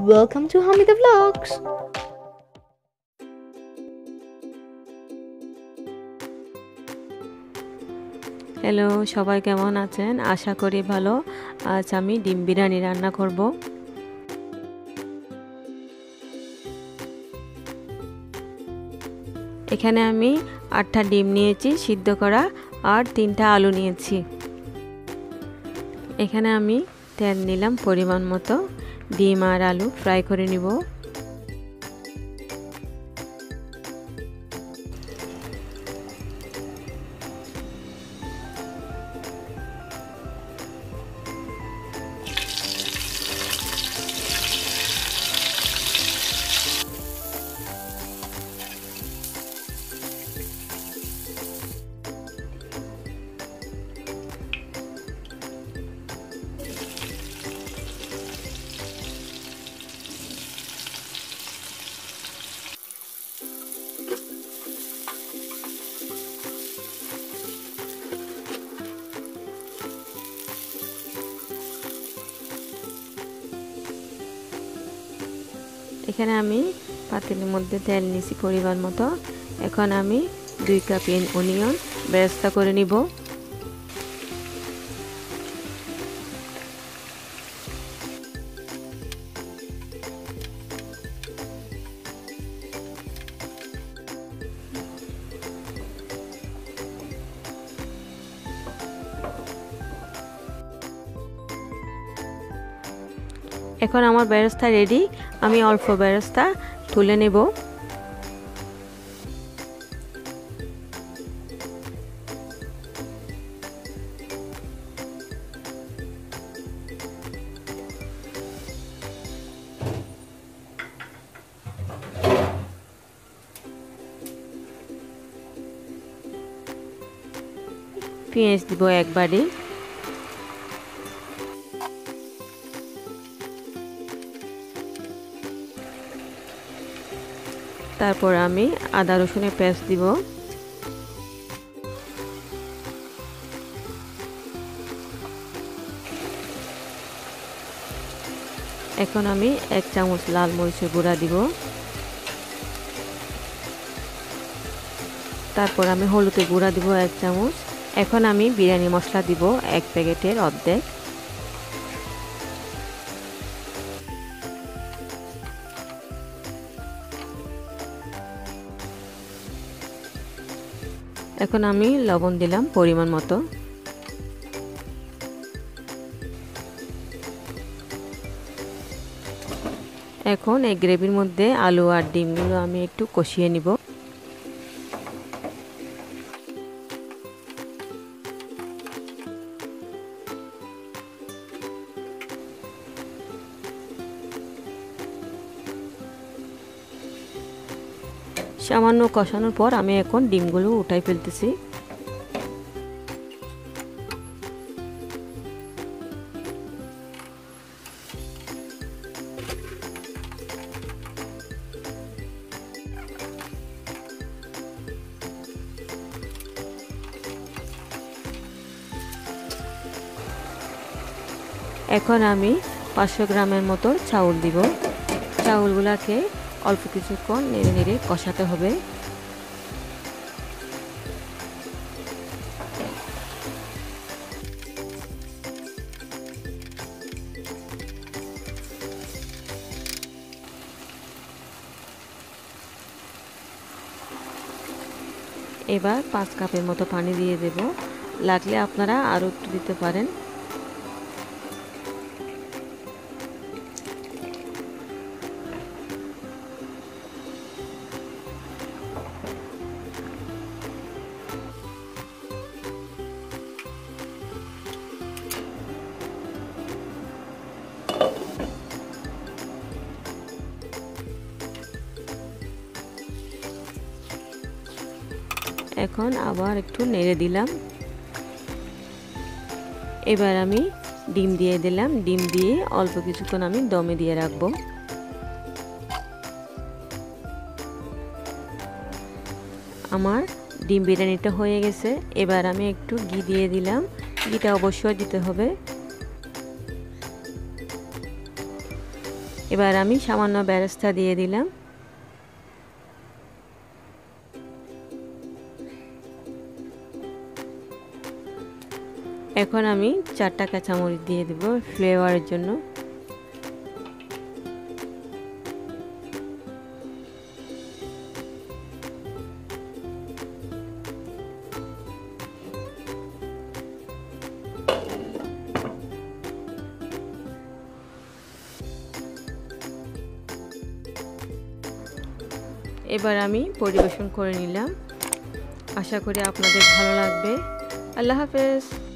Welcome to Hamida Vlogs. Hello, সবাই কেমন আছেন? আশা করি ভালো। আজ আমি ডিম বিরিয়ানি রান্না করব। এখানে আমি 8টা ডিম নিয়েছি সিদ্ধ করা, আর 3টা আলু নিয়েছি। এখানে আমি তেল নিলাম পরিমাণ মতো। ডিম আর আলু ফ্রাই করে নিব। এখানে আমি পাতিলের মধ্যে তেল নিয়েছি পরিমাণ মতো। এখন আমি 2 কাপ অনিয়ন বেরেস্তা করে নিব। এখন আমার বেরেস্তা রেডি। আমি অল্প বেরেস্তা তুলে নেব। পেঁয়াজ দিব একবারে। তারপর আমি আদা রসুনের পেস্ট দিব। এখন আমি 1 চামচ লাল মরিচের গুঁড়া দিব। তারপর আমি হলুদের গুঁড়া দিব 1 চামচ। এখন আমি বিরিয়ানি মশলা দিব 1 প্যাকেটের অর্ধেক। এখন আমি লবণ দিলাম পরিমাণ মতো। এখন এই গ্রেভির মধ্যে আলু আর ডিমগুলো আমি একটু কষিয়ে নিব। সামান্য কষানোর পর আমি এখন ডিমগুলো উঠাই ফেলতেছি। এখন আমি 500 গ্রামের মতো চাউল দিব। চাউলগুলোকে অল্প কিছুক্ষণ নেড়ে নেড়ে কষাতে হবে। এবার 5 কাপের মতো পানি দিয়ে দেব। লাগলে আপনারা আরও একটু দিতে পারেন। এখন আবার একটু নেড়ে দিলাম। এবার আমি ডিম দিয়ে দিলাম। ডিম দিয়ে অল্প কিছুক্ষণ আমি দমে দিয়ে রাখবো। আমার ডিম বিরিয়ানিটা হয়ে গেছে। এবার আমি একটু ঘি দিয়ে দিলাম। ঘিটা অবশ্যই দিতে হবে। এবার আমি সামান্য বেরেস্তা দিয়ে দিলাম। এখন আমি 4টা কাঁচামরিচ দিয়ে দেব ফ্লেভারের জন্য। এবার আমি পরিবেশন করে নিলাম। আশা করি আপনাদের ভালো লাগবে। আল্লাহ হাফেজ।